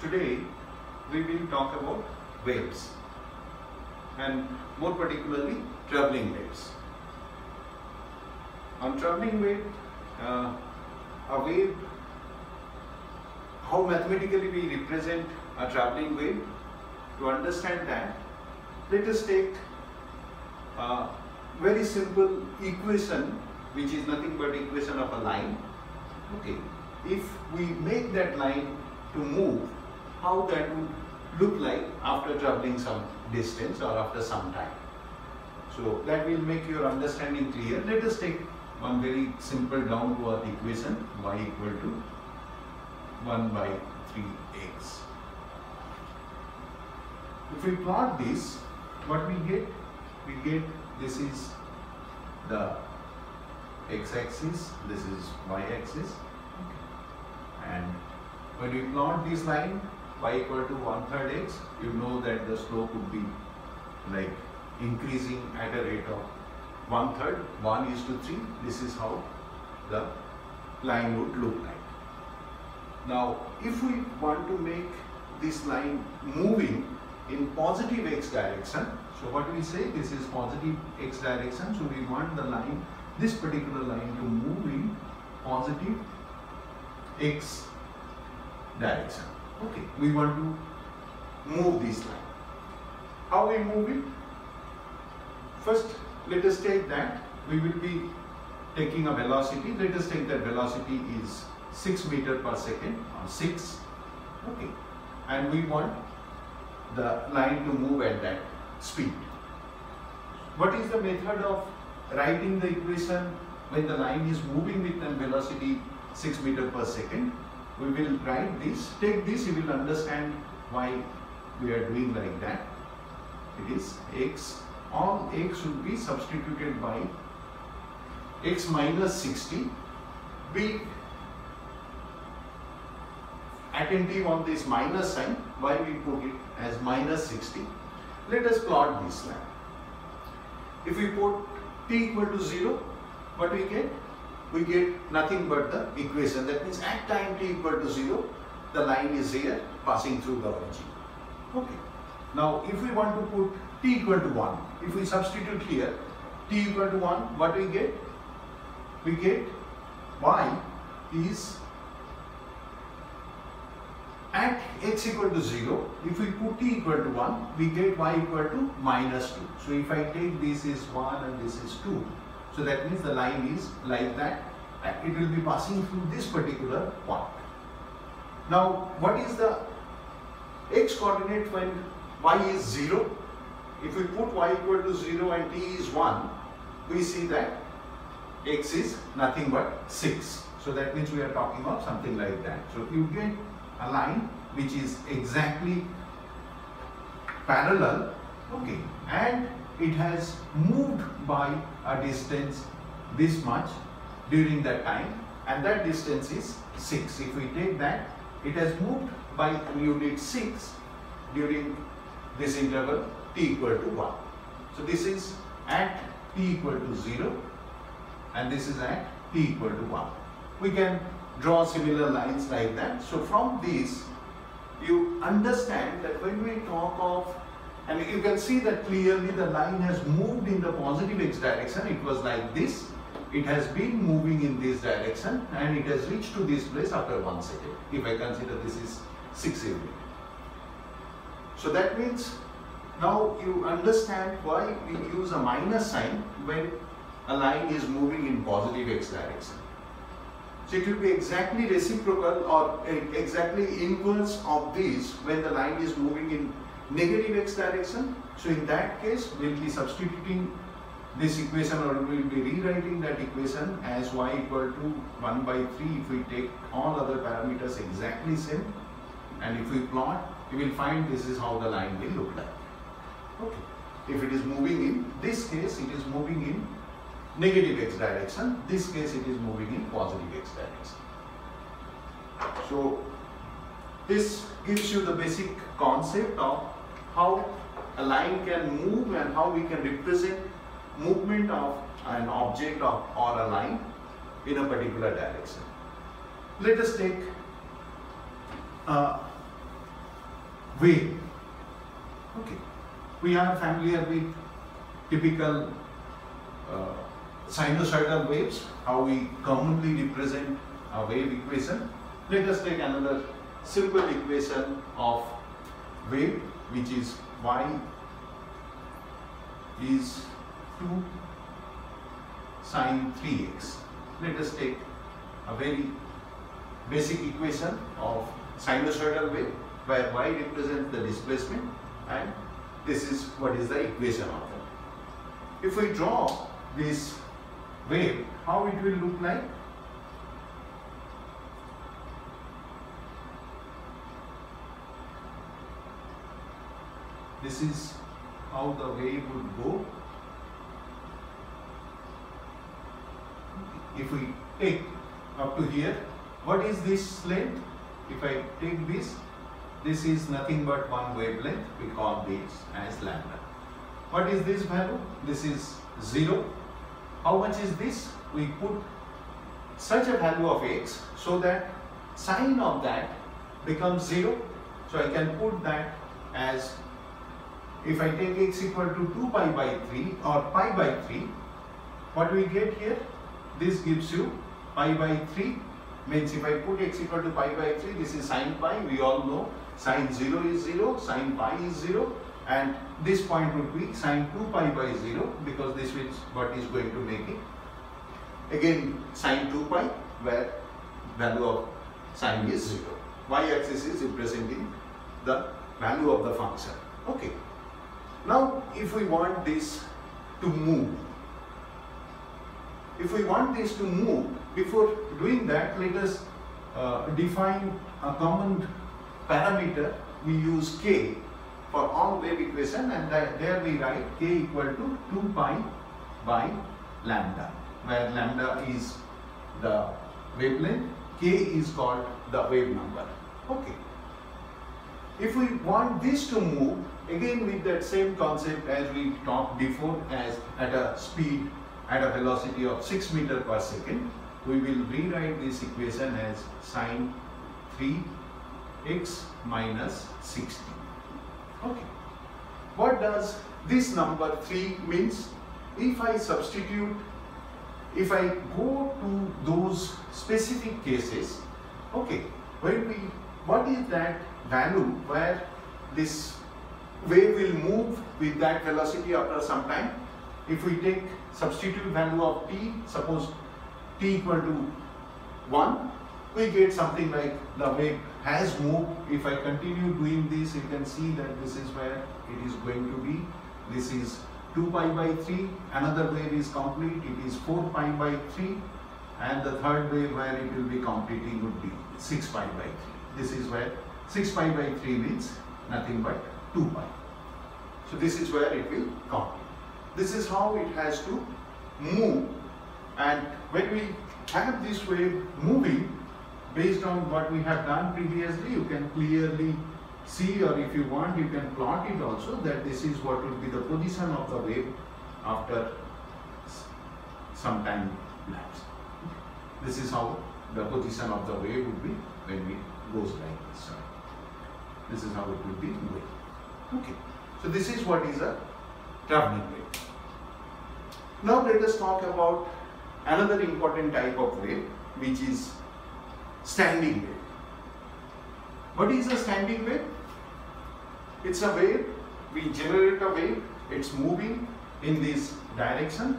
Today we will talk about waves and more particularly travelling waves. On travelling wave, a wave, how mathematically we represent a travelling wave. To understand that, let us take a very simple equation which is nothing but equation of a line. Okay, if we make that line to move, how that would look like after traveling some distance or after some time. So that will make your understanding clear. Let us take one very simple down to earth equation, y equal to 1 by 3x. If we plot this, what we get? We get this is the x-axis, this is y-axis, and when we plot this line y equal to 1/3 x, you know that the slope would be like increasing at a rate of 1/3, 1:3. This is how the line would look like. Now, if we want to make this line moving in positive x direction, so what we say, this is positive x direction, so we want the line, this particular line, to move in positive x direction. Okay, we want to move this line. How we move it? First, let us take that we will be taking a velocity. Let us take that velocity is 6 meters per second, or 6. Okay, and we want the line to move at that speed. What is the method of writing the equation when the line is moving with a velocity 6 meters per second? We will write this. Take this, you will understand why we are doing like that. It is x, all x will be substituted by x minus 60. Be attentive on this minus sign, why we put it as minus 60. Let us plot this line. If we put t equal to 0, what we get? We get nothing but the equation. That means at time t equal to 0, the line is here passing through the origin. Okay. Now, if we want to put t equal to 1, if we substitute here t equal to 1, what we get? We get y is at x equal to 0. If we put t equal to 1, we get y equal to minus 2. So if I take this is 1 and this is 2, so that means the line is like that, and it will be passing through this particular point. Now, what is the x coordinate when y is 0? If we put y equal to 0 and t is 1, we see that x is nothing but 6. So that means we are talking of something like that. So you get a line which is exactly parallel, okay, and it has moved by a distance this much during that time, and that distance is 6. If we take that, it has moved by unit 6 during this interval t equal to 1. So this is at t equal to 0 and this is at t equal to 1. We can draw similar lines like that. So from this you understand that when we talk of, and you can see that clearly the line has moved in the positive x direction. It was like this. It has been moving in this direction and it has reached to this place after 1 second. If I consider this is 6 unit. So that means now you understand why we use a minus sign when a line is moving in positive x direction. So it will be exactly reciprocal or exactly inverse of this when the line is moving in negative x direction. So in that case, we will be substituting this equation, or we will be rewriting that equation as y equal to 1 by 3 if we take all other parameters exactly same, and if we plot, you will find this is how the line will look like. Okay. If it is moving in this case, it is moving in negative x direction. This case, it is moving in positive x direction. So this gives you the basic concept of how a line can move and how we can represent movement of an object or a line in a particular direction. Let us take wave. Okay, we are familiar with typical sinusoidal waves, how we commonly represent a wave equation. Let us take another simple equation of wave, which is y is 2 sine 3x. Let us take a very basic equation of sinusoidal wave where y represents the displacement and this is what is the equation of it. If we draw this wave, how it will look like? This is how the wave would go. If we take up to here, what is this length? If I take this is nothing but one wavelength. We call this as lambda. What is this value? This is 0. How much is this? We put such a value of x so that sine of that becomes 0. So I can put that as, if I take x equal to 2 pi by 3 or pi by 3, what do we get here? This gives you pi by 3, means if I put x equal to pi by 3, this is sine pi. We all know sine 0 is 0, sine pi is 0, and this point would be sine 2 pi by 0, because this is what is going to make it. Again sine 2 pi, where value of sine is 0. Y-axis is representing the value of the function. Okay. Now if we want this to move, before doing that, let us define a common parameter. We use k for all wave equation, and there we write k equal to 2 pi by lambda, where lambda is the wavelength, k is called the wave number. Okay. If we want this to move, again with that same concept as we talked before, as at a speed, at a velocity of 6 meters per second, we will rewrite this equation as sine 3x minus 60. Okay. What does this number 3 means? If I substitute, if I go to those specific cases, okay, what is that value where this wave will move with that velocity after some time? If we take substitute value of t, suppose t equal to 1, we get something like the wave has moved. If I continue doing this, you can see that this is where it is going to be. This is 2 pi by 3, another wave is complete, it is 4 pi by 3, and the third wave where it will be completing would be 6 pi by 3. This is where 6 pi by 3 means nothing but 2 pi. So this is where it will complete. This is how it has to move, and when we have this wave moving, based on what we have done previously, you can clearly see, or if you want you can plot it also, that this is what would be the position of the wave after some time lapse. This is how the position of the wave would be when it goes like this. This is how it would be moving. Okay. So this is what is a traveling wave. Now let us talk about another important type of wave, which is standing wave. What is a standing wave? It's a wave, we generate a wave, it's moving in this direction.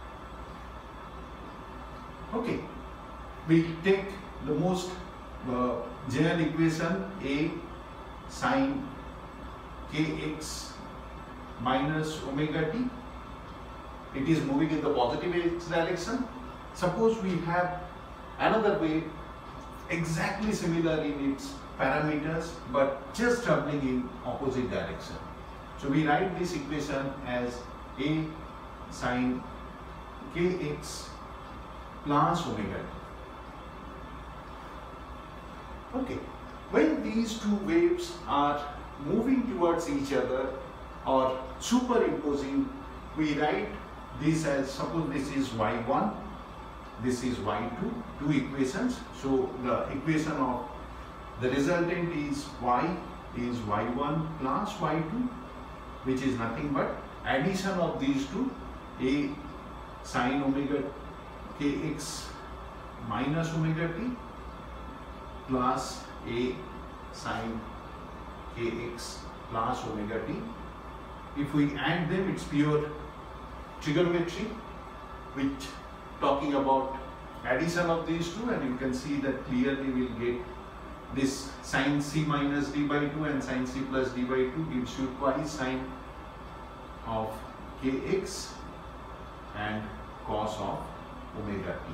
Okay, we take the most general equation, A sine kx minus omega t. It is moving in the positive x direction. Suppose we have another wave exactly similar in its parameters, but just traveling in opposite direction. So we write this equation as A sine kx plus omega t. Okay, when these two waves are moving towards each other or superimposing, we write this as, suppose this is y1, this is y2, two equations. So the equation of the resultant is y is y1 plus y2, which is nothing but addition of these two, a sine omega kx minus omega t plus a sine kx plus omega t. If we add them, it's pure trigonometry, which talking about addition of these two, and you can see that clearly we'll get this sine c minus d by 2 and sine c plus d by 2 gives you twice sine of kx and cos of omega t.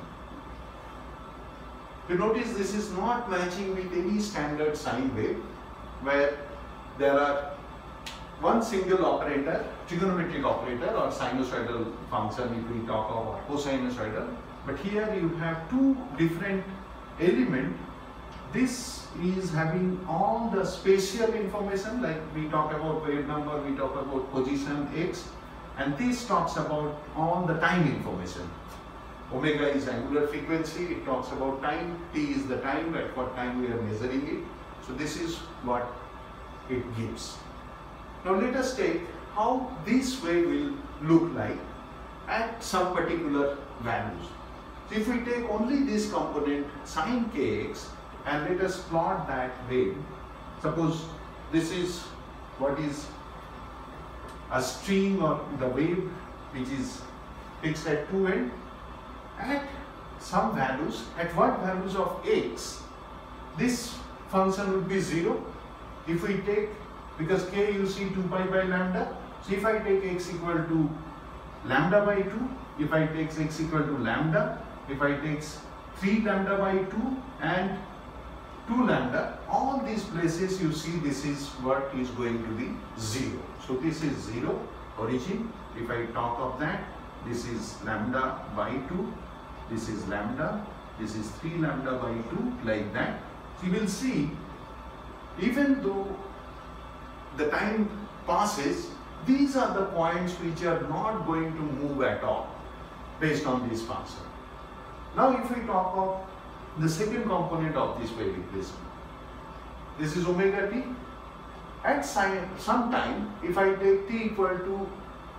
You notice this is not matching with any standard sine wave where there are one single operator, trigonometric operator or sinusoidal function if we talk about cosinusoidal, but here you have two different elements. This is having all the spatial information, like we talk about wave number, we talk about position x, and this talks about all the time information. Omega is angular frequency, it talks about time, t is the time, at what time we are measuring it. So this is what it gives. Now let us take how this wave will look like at some particular values. So if we take only this component sine kx and let us plot that wave, suppose this is what is a string or the wave which is fixed at two ends. At some values, at what values of x, this function would be 0. If we take, because k you see 2 pi by lambda, so if I take x equal to lambda by 2, if I take x equal to lambda, if I take 3 lambda by 2 and 2 lambda, all these places you see this is what is going to be 0. So this is 0 origin. If I talk of that, this is lambda by 2, this is lambda, this is 3 lambda by 2, like that. So you will see, even though the time passes, these are the points which are not going to move at all based on this function. Now if we talk of the second component of this wave equation, this is omega t. At some time, if I take t equal to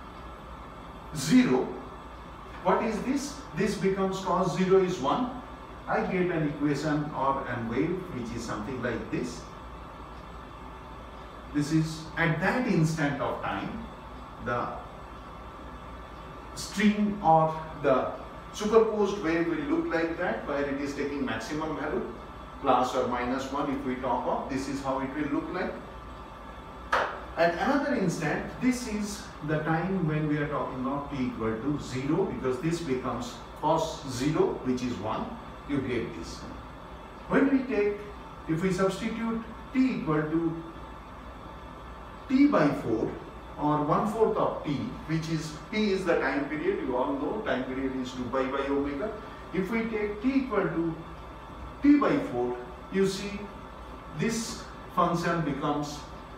0, what is this? This becomes cos 0 is 1. I get an equation or a wave which is something like this. This is at that instant of time, the string or the superposed wave will look like that, where it is taking maximum value, plus or minus 1 if we talk of, this is how it will look like. At another instant, this is the time when we are talking about t equal to 0, because this becomes cos 0, which is 1, you get this. When we take, if we substitute t equal to t by 4 or 1/4 of t, which is, t is the time period, you all know time period is 2 pi by omega. If we take t equal to t by 4, you see this function becomes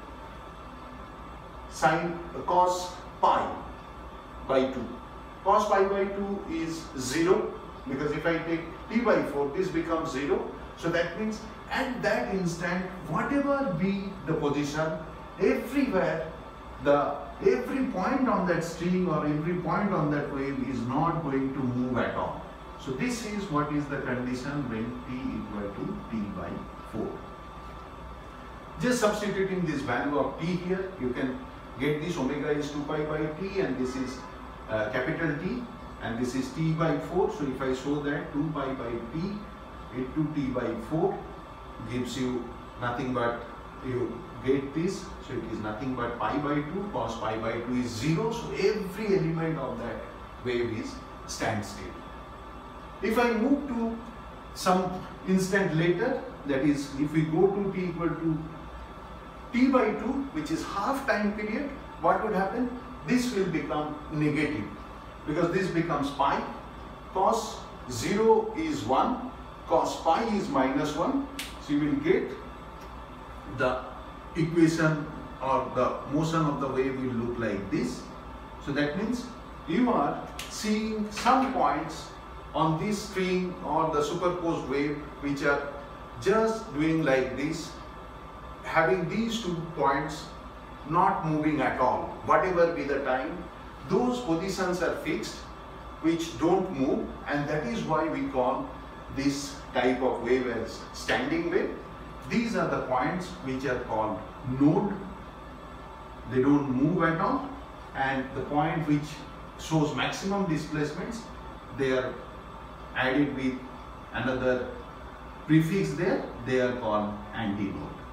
sine cos pi by 2. Cos pi by 2 is 0, because if I take t by 4, this becomes 0. So that means at that instant, whatever be the position, everywhere, every point on that string or every point on that wave is not going to move at all. So this is what is the condition when t equal to t by 4. Just substituting this value of t here, you can get this omega is 2 pi by t, and this is capital T, and this is t by 4. So if I show that 2 pi by t into t by 4 gives you nothing but, you get this, so it is nothing but pi by 2, cos pi by 2 is 0, so every element of that wave is standstill. If I move to some instant later, that is if we go to t equal to t by 2, which is half time period, what would happen? This will become negative, because this becomes pi, cos 0 is 1, cos pi is minus 1, so you will get the equation or the motion of the wave will look like this. So that means you are seeing some points on this string or the superposed wave which are just doing like this, having these 2 points not moving at all, whatever be the time, those positions are fixed which don't move, and that is why we call this type of wave as standing wave. These are the points which are called node. They don't move at all, and the point which shows maximum displacements, they are added with another prefix there, they are called antinode.